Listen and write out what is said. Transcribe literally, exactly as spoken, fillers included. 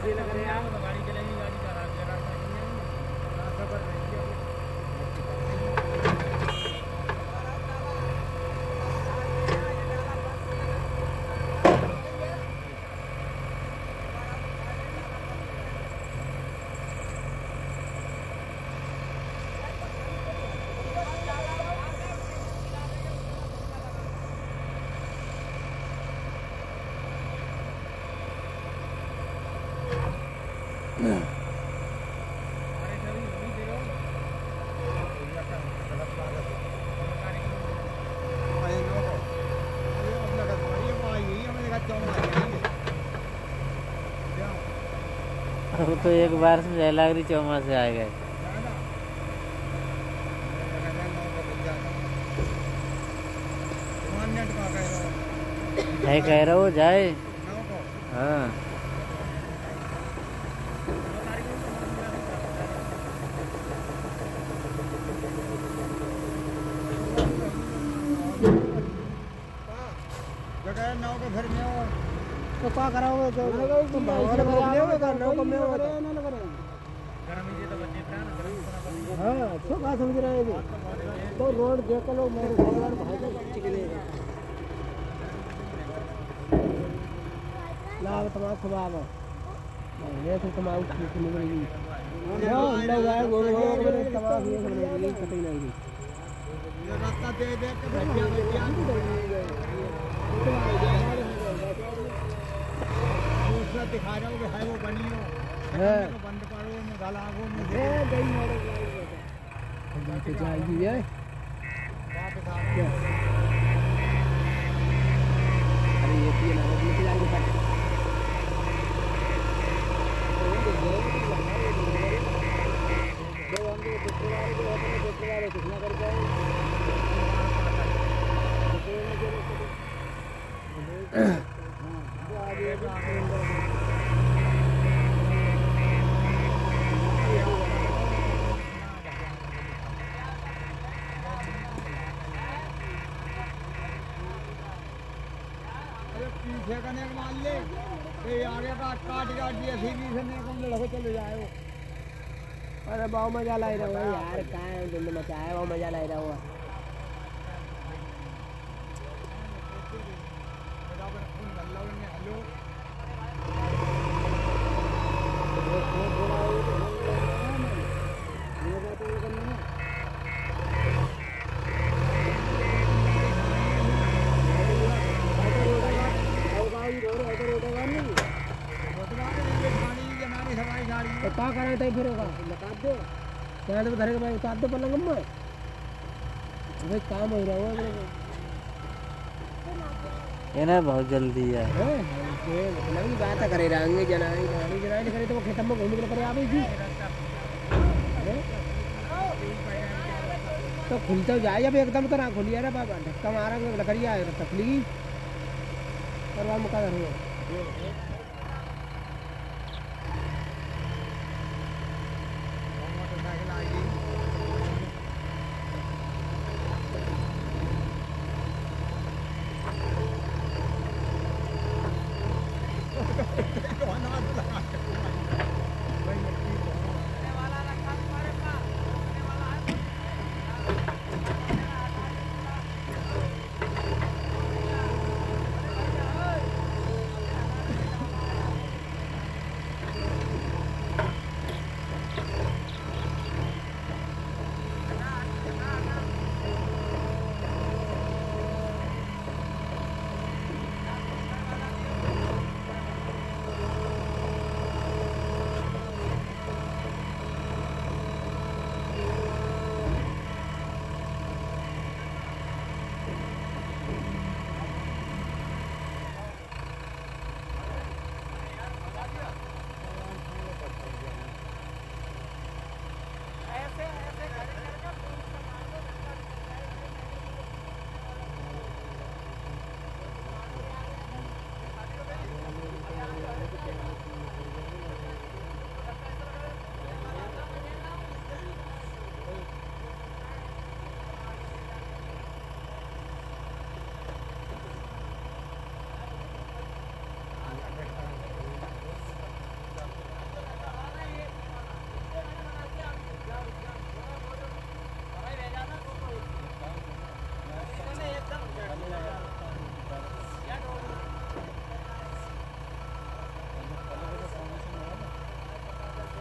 कैसे लग रहे हैं आप? गाड़ी चलेगी, गाड़ी का रास्ता रास्ता पर वो तो एक बार से जयलागरी चौमा से आ गए। है कह रहा हो जाए। हाँ नाव का घर में हो तो क्या कराओगे तो तुम भगवान को बोलोगे तो नाव को में हो तो ना लग रहे हां तो क्या समझ रहे हैं तो रोड देख लो मेरे भगवान भाई को चिकने लाभ तमाम स्वभाव ये तो तमाम ठीक नहीं बनेगी हां लोग आए वो वो तमाम ये बनेगी कतई नहीं ये रास्ता दे दे के बैठे दूसरा दिखा रहा हूँ कि है वो बनी हो है बंद करो में गलागो में दे गई मोड़ के जाएगी ये वापस आ गया अरे ये पी ना निकल जाएगी फट दो अंदर दूसरे वाले जो होते हैं दूसरे वाले कितना कर पाए पीछे का नेक मान ले ये आगे का काट काट दिया सीधी से नेक हम लोग चले जाए अरे बहुत मजा ला रहा है यार काय धुंध मचा है बहुत मजा ला रहा हुआ तो क्या करें तो फिर होगा लगा दो क्या तो घर के भाई उतार दो पलंग में भाई काम हो रहा है मेरे ये ना बहुत जल्दी है ये मतलब बात करे रहेंगे जनाई गाड़ी जनाई करे तो वो खेत में घूमने के लिए पर आवे जी अरे तो खुलता जाए अब एकदम तो ना खुलिया रे बाबा धक्का मारेंगे लकड़िया है तकलीफ करवा मुका रहे